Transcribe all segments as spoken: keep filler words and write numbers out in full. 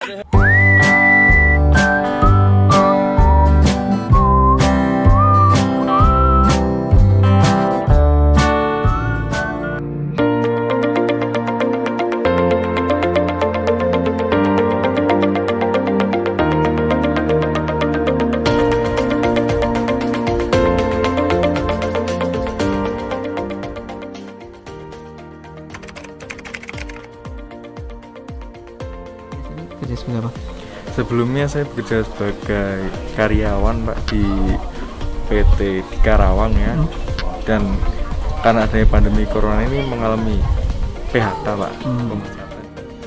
Sebelumnya saya bekerja sebagai karyawan Pak di P T di Karawang ya, hmm. dan karena adanya pandemi corona ini mengalami P H K Pak, hmm. pemecatan.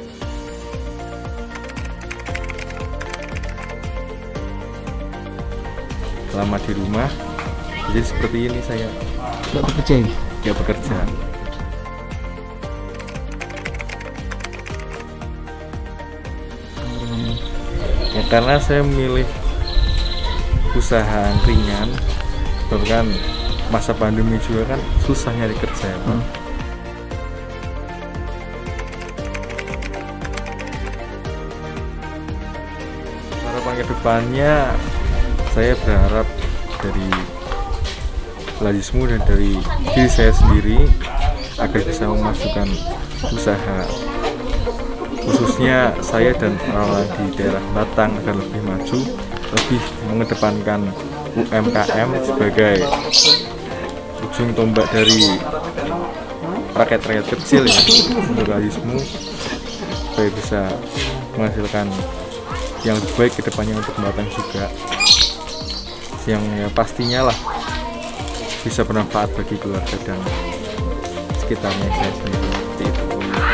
Selama di rumah, jadi seperti ini saya. Nggak bekerja ini? Nggak bekerja. Hmm. Ya, karena saya memilih usaha ringan, bahkan masa pandemi juga kan susah nyari kerja ya, Pak. Hmm. Harapan kedepannya saya berharap dari Lazismu dan dari diri saya sendiri agar bisa memasukkan usaha, khususnya saya dan orang-orang di daerah Batang agar lebih maju, lebih mengedepankan U M K M sebagai ujung tombak dari rakyat-rakyat kecil ya, untuk Lazismu, supaya bisa menghasilkan yang lebih baik ke depannya untuk Batang juga, yang ya pastinya lah bisa bermanfaat bagi keluarga dan sekitarnya saya sendiri, seperti itu.